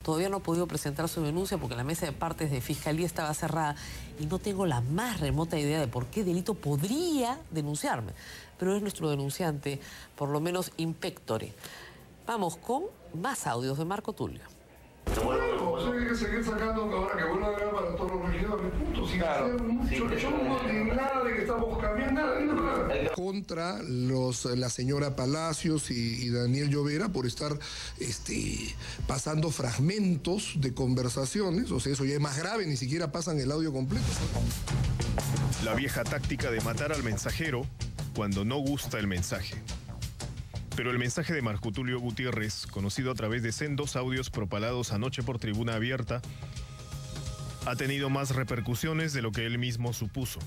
todavía no ha podido presentar su denuncia porque la mesa de partes de Fiscalía estaba cerrada y no tengo la más remota idea de por qué delito podría denunciarme. Pero es nuestro denunciante, por lo menos in pectore. Vamos con más audios de Marco Tulio. Bueno, hay que seguir sacando ahora que vuelva a ver para todos los regidores, punto, sin hacer mucho. Yo no digo nada de que estamos cambiando, nada. Contra la señora Palacios y Daniel Llovera por estar pasando fragmentos de conversaciones, o sea, eso ya es más grave, ni siquiera pasan el audio completo. La vieja táctica de matar al mensajero cuando no gusta el mensaje. Pero el mensaje de Marco Tulio Gutiérrez, conocido a través de sendos audios propalados anoche por Tribuna Abierta, ha tenido más repercusiones de lo que él mismo supuso.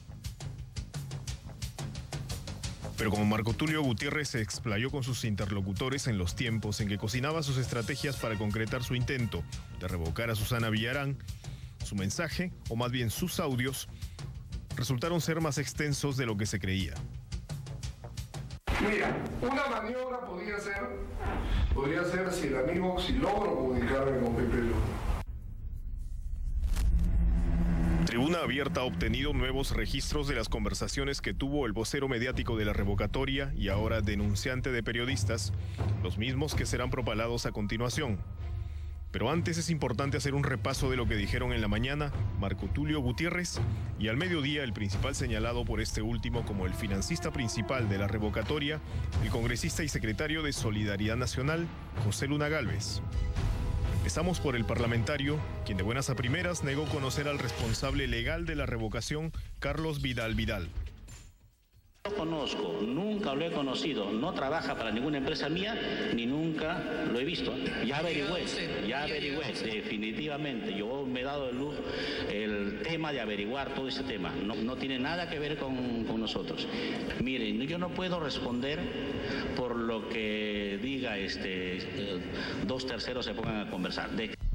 Pero como Marco Tulio Gutiérrez se explayó con sus interlocutores en los tiempos en que cocinaba sus estrategias para concretar su intento de revocar a Susana Villarán, su mensaje, o más bien sus audios, resultaron ser más extensos de lo que se creía. Mira, una maniobra podría ser si logro comunicarme con Pepe Luna. Tribuna Abierta ha obtenido nuevos registros de las conversaciones que tuvo el vocero mediático de la revocatoria y ahora denunciante de periodistas, los mismos que serán propalados a continuación. Pero antes es importante hacer un repaso de lo que dijeron en la mañana Marco Tulio Gutiérrez y al mediodía el principal señalado por este último como el financista principal de la revocatoria, el congresista y secretario de Solidaridad Nacional, José Luna Gálvez. Empezamos por el parlamentario, quien de buenas a primeras negó conocer al responsable legal de la revocación, Carlos Vidal Vidal. No conozco, nunca lo he conocido, no trabaja para ninguna empresa mía, ni nunca lo he visto. Ya averigüé, definitivamente. Yo me he dado el tema de averiguar todo ese tema. No tiene nada que ver con nosotros. Miren, yo no puedo responder por lo que diga dos terceros se pongan a conversar.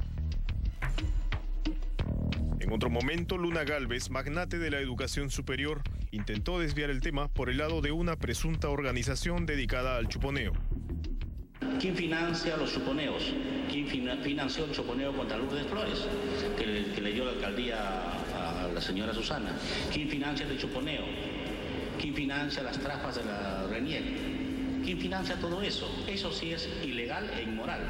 En otro momento, Luna Gálvez, magnate de la educación superior, intentó desviar el tema por el lado de una presunta organización dedicada al chuponeo. ¿Quién financia los chuponeos? ¿Quién financió el chuponeo contra Lourdes Flores, que le dio la alcaldía a la señora Susana? ¿Quién financia el chuponeo? ¿Quién financia las trampas de la Renier? ¿Quién financia todo eso? Eso sí es ilegal e inmoral.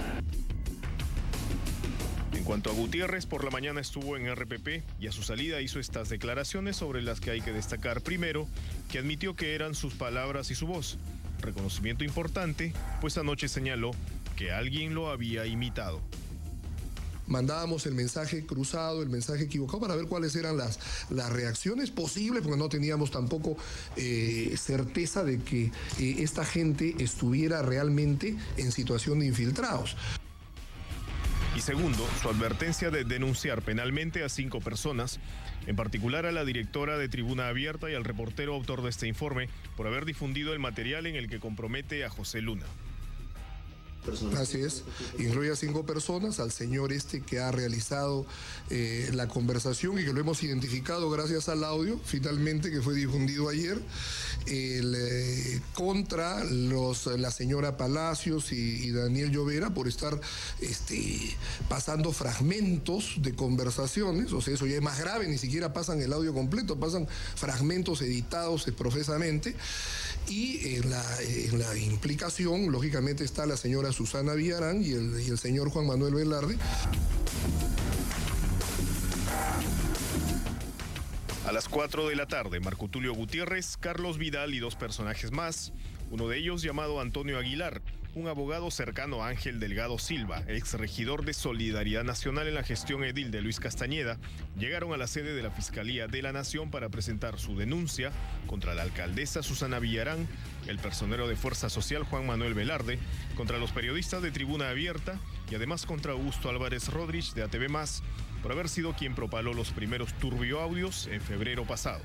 En cuanto a Gutiérrez, por la mañana estuvo en RPP y a su salida hizo estas declaraciones sobre las que hay que destacar primero, que admitió que eran sus palabras y su voz. Reconocimiento importante, pues anoche señaló que alguien lo había imitado. Mandábamos el mensaje cruzado, el mensaje equivocado para ver cuáles eran las reacciones posibles, porque no teníamos tampoco certeza de que esta gente estuviera realmente en situación de infiltrados. Y segundo, su advertencia de denunciar penalmente a 5 personas, en particular a la directora de Tribuna Abierta y al reportero autor de este informe, por haber difundido el material en el que compromete a José Luna. Así es, incluye a 5 personas, al señor que ha realizado la conversación y que lo hemos identificado gracias al audio, finalmente, que fue difundido ayer, contra la señora Palacios y Daniel Llovera por estar pasando fragmentos de conversaciones, o sea, eso ya es más grave, ni siquiera pasan el audio completo, pasan fragmentos editados profesamente, y en la implicación, lógicamente, está la señora Susana Villarán y el señor Juan Manuel Velarde. A las 4 de la tarde, Marco Tulio Gutiérrez, Carlos Vidal y 2 personajes más, uno de ellos llamado Antonio Aguilar, un abogado cercano a Ángel Delgado Silva, exregidor de Solidaridad Nacional en la gestión edil de Luis Castañeda, llegaron a la sede de la Fiscalía de la Nación para presentar su denuncia contra la alcaldesa Susana Villarán, el personero de Fuerza Social Juan Manuel Velarde, contra los periodistas de Tribuna Abierta y además contra Augusto Álvarez Rodríguez de ATV+, por haber sido quien propaló los primeros turbioaudios en febrero pasado.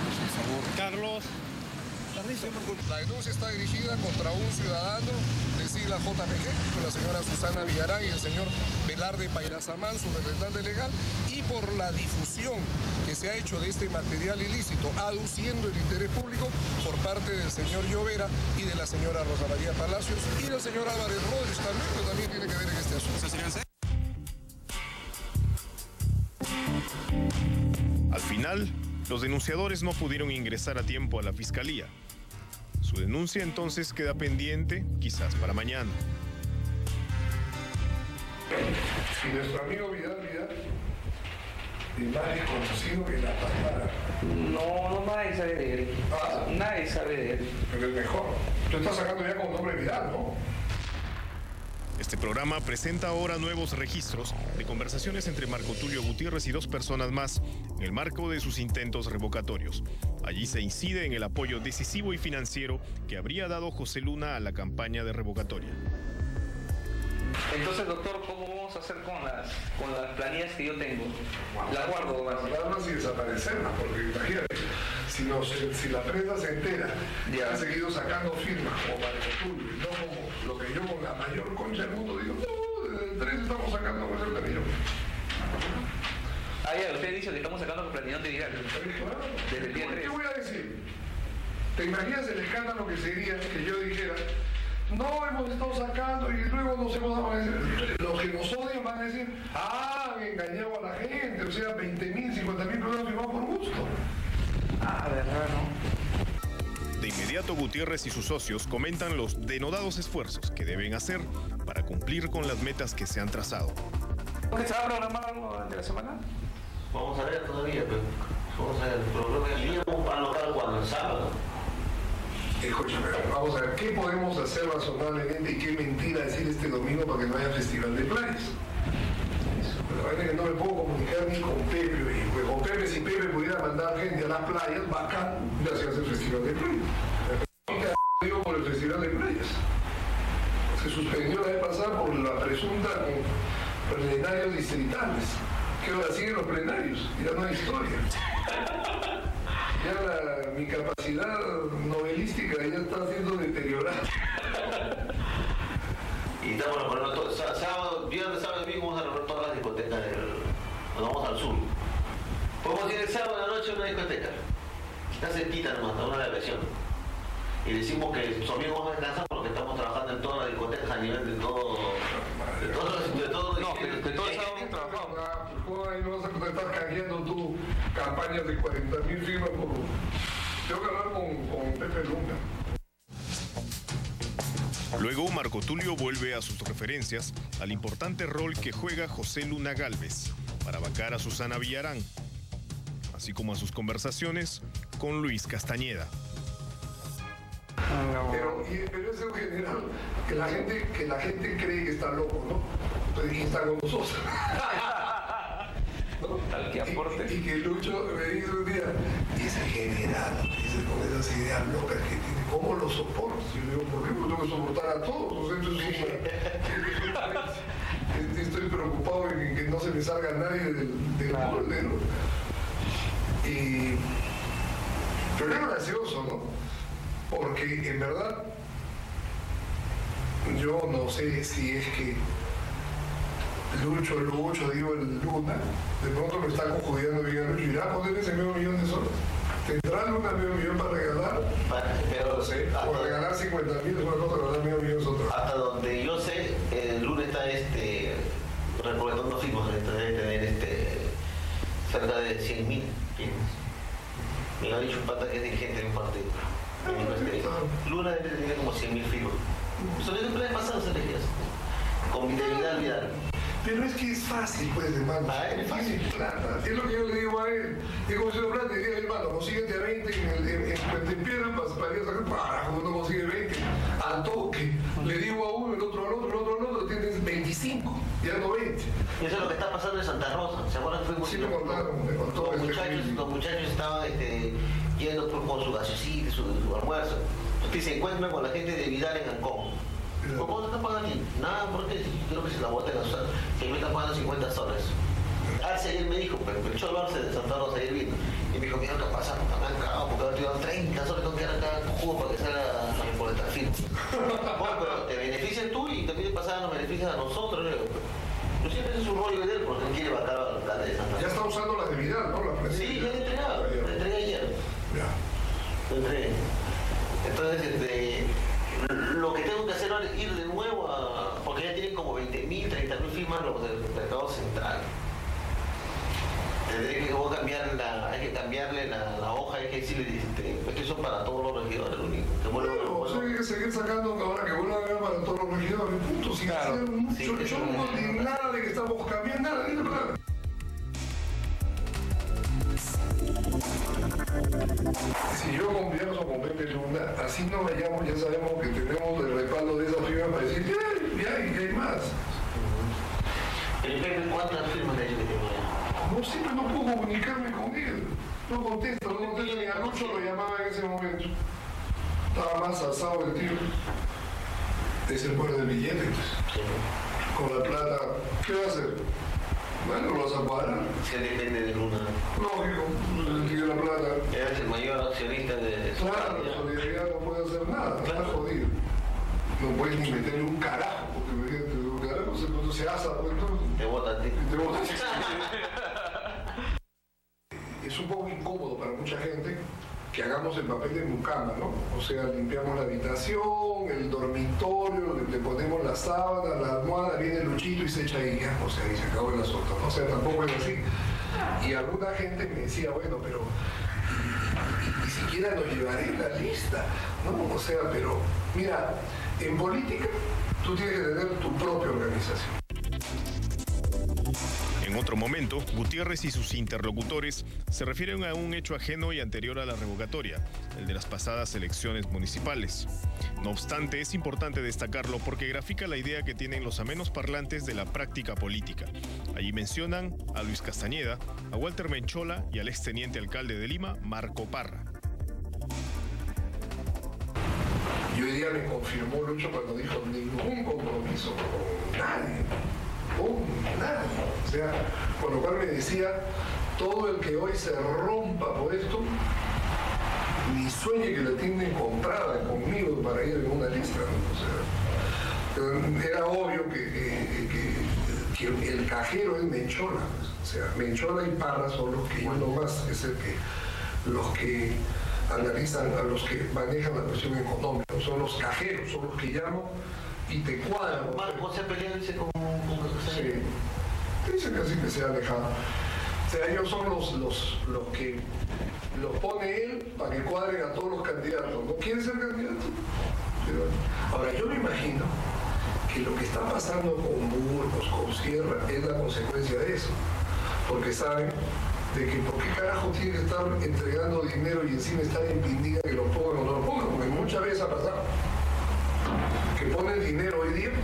Carlos. La denuncia está dirigida contra un ciudadano de siglas JPG, con la señora Susana Villarán y el señor Velarde Pairazamán, su representante legal, y por la difusión que se ha hecho de este material ilícito, aduciendo el interés público por parte del señor Llovera y de la señora Rosa María Palacios y del señor Álvarez Rodríguez también, que también tiene que ver en este asunto. Al final, los denunciadores no pudieron ingresar a tiempo a la fiscalía. Su denuncia entonces queda pendiente, quizás para mañana. Si nuestro amigo Vidal es más desconocido que la palabra. No, nadie sabe de él. Nadie sabe de él. Pero es mejor. Tú estás sacando ya con nombre Vidal, ¿no? Este programa presenta ahora nuevos registros de conversaciones entre Marco Tulio Gutiérrez y 2 personas más en el marco de sus intentos revocatorios. Allí se incide en el apoyo decisivo y financiero que habría dado José Luna a la campaña de revocatoria. Entonces, doctor, ¿cómo vamos a hacer con las planillas que yo tengo? Las guardo, guardarlas y desaparecerlas, porque imagínate, si la prensa se entera y han seguido sacando firmas como Marco Tulio, no como lo que yo con la mayor concha del mundo digo, no, desde el 3 estamos sacando con ese planillón. Ah, ya, usted dice que estamos sacando con planillón de Vidal. Desde el día 3. ¿Qué voy a decir? ¿Te imaginas el escándalo que sería que yo dijera, no hemos estado sacando y luego nos hemos dado a decir, los que nos odian van a decir, han engañado a la gente, o sea, 20.000, 50.000 personas firmados por gusto? Verdad, ¿no? De inmediato, Gutiérrez y sus socios comentan los denodados esfuerzos que deben hacer para cumplir con las metas que se han trazado. ¿Se va a programar algo durante la semana? Vamos a ver todavía, pero vamos a ver. El programa del día vamos a alocar cuando el sábado. Escúchame, vamos a ver, ¿qué podemos hacer razonablemente y qué mentira decir este domingo para que no haya festival de playas? La verdad es que no me puedo comunicar ni con Pepe, y pues con Pepe, si Pepe pudiera mandar gente a las playas, bacán, ya se hace el festival de playas. Digo por el festival de playas. Se suspendió la vez pasada por la presunta con plenarios distritales. Que ahora siguen los plenarios, y ya no hay historia. Ya mi capacidad novelística ya está siendo deteriorada. Y estamos recorriendo todo. Sábado, viernes, sábado y domingo vamos a recorrer todas las discotecas nos vamos al sur. Podemos ir el sábado de la noche a una discoteca. Está cerquita nomás, está una de la versión. Y decimos que el domingo vamos a descansar porque estamos trabajando en todas las discotecas a nivel de todo. De todo el sábado hemos trabajado. ¿Cómo ahí no vas a estar canjeando tú campañas de 40.000 firmas por... Tengo que hablar con Pepe Luna. Luego, Marco Tulio vuelve a sus referencias al importante rol que juega José Luna Gálvez para vacar a Susana Villarán, así como a sus conversaciones con Luis Castañeda. Pero es en general que la gente cree que está loco, ¿no? Entonces, ¿quién está con nosotros? ¿No? Al que aporte. Y que Lucho me dice un día, ese general, dice, con esas ideas locas que tiene, ¿cómo lo soportas? Y yo digo, ¿por qué? Porque tengo que soportar a todos. O sea, entonces, estoy preocupado en que no se me salga nadie del molde, ¿no? Pero es gracioso, ¿no? Porque en verdad yo no sé si es que Lucho, digo el Luna, de pronto me está conjugando bien a Lucho, irá a poner ese medio millón de soles. ¿Tendrá Luna medio millón para regalar? Pero no sé, o regalar 50.000 es una cosa, regalar medio millón es otra. Hasta donde yo sé, el Luna está recolectando firmas, debe tener cerca de 100.000 firmas. Me ha dicho un pata que es dirigente de un partido. Luna debe tener como 100.000 firmas. Sobre el plan pasado se elegía con Vidal. Pero es que es fácil, pues, hermano. Es fácil. Plata. Es lo que yo le digo a él. Y como si lo plata, diría, hermano, consíguete a 20 en Puente Piedra para ir a sacar para, como no consigue 20. Al toque. Le digo a uno, el otro al otro, el otro al otro, tienes 25, ya no 20. Y eso es lo que está pasando en Santa Rosa. ¿Se acuerdan? Sí, me contó. Los muchachos estaban yendo con su gaseosito, su almuerzo. Entonces se encuentran con la gente de Vidal en Ancón. ¿Por cuánto están pagando aquí? Nada, porque creo que se la boten a usar. Que me están pagando 50 soles. Arce ayer me dijo, pero el Cholo Arce de Santa Rosa ayer vino. Y me dijo, mira lo que pasa, porque me han cagado, porque ahora te dan 30 soles con que era cada jugo para que salga a recolectar firma. Bueno, pero te beneficia el a nosotros. Yo siempre es un rollo de él porque él quiere vacar al alcalde de Santa Cruz. Ya está usando la debilidad, ¿no? La planilla. Sí, ya le he entregado, le entregué ayer. Ya. Lo entregué. Entonces, lo que tengo que hacer ahora es ir de nuevo a... Porque ya tienen como 20.000, 30.000 firmas los del mercado central. Tendré que hay que cambiarle la hoja, hay que decirle, es que eso para todos los regidores, lo único. Bueno, hay que seguir sacando ahora que vuelva a ver para todos los regidores, punto. Sin hacer mucho chongo, ni nada de que estamos cambiando, nada, ni nada. Si yo convierto con Pepe Luna, así no vayamos, ya sabemos que tenemos el respaldo de esa firma para decir, ya hay más. ¿El Pepe cuántas firmas le ha hecho que tenía? No, siempre no puedo comunicarme con él. No contesta, ni a Lucho lo llamaba en ese momento. Estaba más alzado el tío. Es el poder del billete, pues. Sí. Con la plata, ¿qué va a hacer? Bueno, lo vas a cuadrar. Se depende de Luna. Lógico, el tío de la plata. Es el mayor accionista de su Claro, la solidaridad no puede hacer nada, está jodido. No puedes ni meterle un carajo, porque imagínate, un carajo se asa, pues entonces. Te vota a ti. Te vota a ti. Es un poco incómodo para mucha gente que hagamos el papel de mucama, ¿no? O sea, limpiamos la habitación, el dormitorio, le ponemos la sábana, la almohada, viene Luchito y se echa ahí, ya, o sea, y se acabó el asunto, ¿no? O sea, tampoco es así. Y alguna gente me decía, bueno, pero ni siquiera nos llevaré la lista, ¿no? O sea, pero, mira, en política tú tienes que tener tu propia organización. En otro momento, Gutiérrez y sus interlocutores se refieren a un hecho ajeno y anterior a la revocatoria, el de las pasadas elecciones municipales. No obstante, es importante destacarlo porque grafica la idea que tienen los amenos parlantes de la práctica política. Allí mencionan a Luis Castañeda, a Walter Menchola y al exteniente alcalde de Lima, Marco Parra. Y hoy día me confirmó Lucho cuando dijo ningún compromiso con nadie. Nada. O sea, con lo cual me decía, todo el que hoy se rompa por esto, ni sueñe que la tienen comprada conmigo para ir en una lista, ¿no? O sea, era obvio que el cajero es Menchola, pues. O sea, Menchola y Parra son los que yo nomás, es los que analizan, a los que manejan la cuestión económica, son los cajeros, son los que llaman y te cuadran. Marco se ha peleado, dice, con sí. Dice que así que se ha alejado. O sea, ellos son los que los pone él para que cuadren a todos los candidatos. ¿No quiere ser candidato? Pero, ahora, yo me imagino que lo que está pasando con Burgos, con Sierra, es la consecuencia de eso. Porque saben de que por qué carajo tiene que estar entregando dinero y encima estar en pindiga que lo pongan o no lo pongan, porque muchas veces ha pasado que ponen dinero hoy día,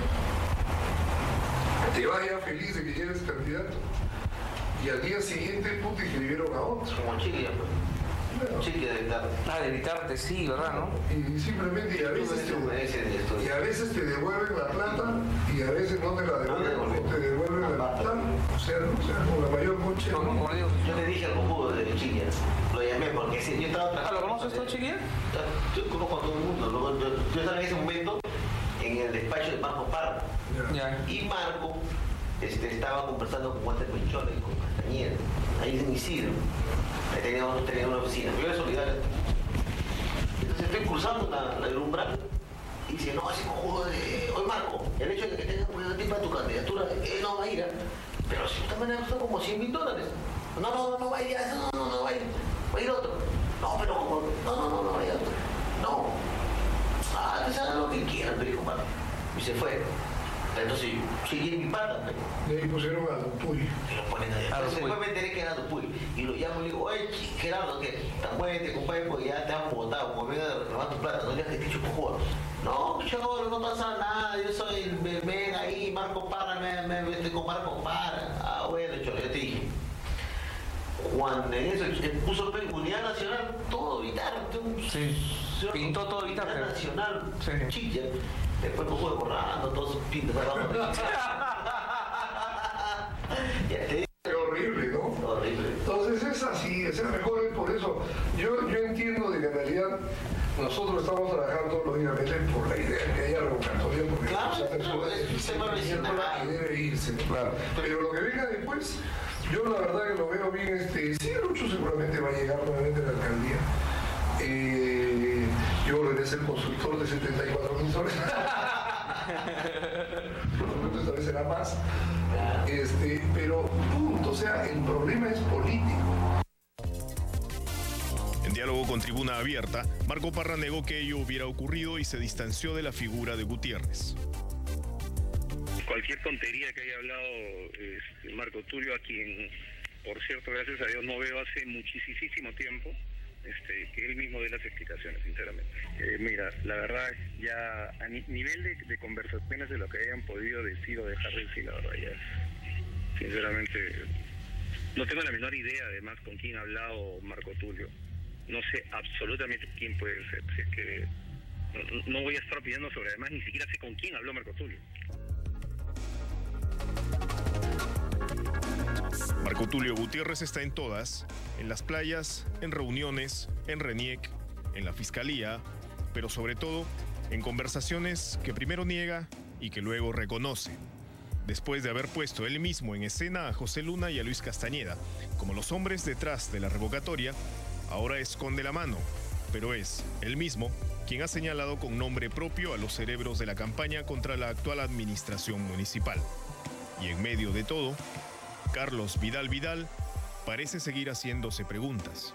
te vaya feliz de que ya eres candidato y al día siguiente puta escribieron a otro. Como Chiquia, pues. Bueno, Chiquia de Vitarte. Ah, de Vitarte, sí, ¿verdad, no? y simplemente y a veces te devuelven la plata y a veces no te la devuelven, o te devuelven la plata, o sea, con la mayor concha. Yo le dije al cojudo de Chiquia, lo llamé porque yo estaba trabajando. ¿Lo conoces tú, Chiquia? Yo conozco a todo el mundo. Yo estaba en ese momento en el despacho de Marco Parra. Ya. Y Marco estaba conversando con Walter Menchola y con Castañeda, ahí en Isidro. Ahí tenía una oficina. Yo era solidario. Entonces estoy cruzando el umbral y dice, no, ese cojudo de... Oye, Marco, el hecho de que tengas un tipo para tu candidatura, él no va a ir, pero si usted me costó como $100.000. No va a ir, no va a ir. Va a ir otro. No, pero como... No va a ir otro. No. Entonces hagan lo que quieran, me dijo Marco. Y se fue. Entonces, seguí en mi pata. Y ahí pusieron a Dupuy. Y lo ponen allá. Entonces, después me enteré que era Dupuy. Y lo llamo y le digo, oye, Gerardo, que tan muévete, compadre, porque ya te han votado, como venga de reclamar tu plata, no digas que te he hecho cojudo. No, yo no pasa nada, yo soy el mega ahí, Marco Parra, me con Marco Parra. Ah, bueno, Cholo, yo te dije. Cuando en eso puso Unidad Nacional, todo Vitarte. Sí. Pintó todo Vitarte. Unidad Nacional, sí. Chicha. Después cojo borrando todos sus pintas abajo. Qué horrible, ¿no? Horrible. Entonces es así, es mejor es por eso. Yo entiendo de que en realidad nosotros estamos trabajando lógicamente por la idea de que haya revocatoria, porque Claro, las personas es un tema y debe irse, claro. Pero lo que venga después, yo la verdad que lo veo bien, sí, Lucho seguramente va a llegar nuevamente a la alcaldía. Yo volveré a ser consultor de 74.000 soles. Por supuesto, esta vez será más. Pero punto, o sea, el problema es político. En diálogo con Tribuna Abierta, Marco Parra negó que ello hubiera ocurrido y se distanció de la figura de Gutiérrez. Cualquier tontería que haya hablado Marco Tulio, a quien, por cierto, gracias a Dios no veo hace muchísimo tiempo, que él mismo dé las explicaciones, sinceramente. Mira, la verdad, ya a nivel de conversaciones de lo que hayan podido decir o dejar de decir, la verdad, ya, sinceramente, no tengo la menor idea, además, con quién ha hablado Marco Tulio. No sé absolutamente quién puede ser, si es que no voy a estar opinando sobre, además, ni siquiera sé con quién habló Marco Tulio. Marco Tulio Gutiérrez está en todas, en las playas, en reuniones, en RENIEC, en la fiscalía, pero sobre todo en conversaciones que primero niega y que luego reconoce. Después de haber puesto él mismo en escena a José Luna y a Luis Castañeda, como los hombres detrás de la revocatoria, ahora esconde la mano, pero es él mismo quien ha señalado con nombre propio a los cerebros de la campaña contra la actual administración municipal. Y en medio de todo, Carlos Vidal parece seguir haciéndose preguntas.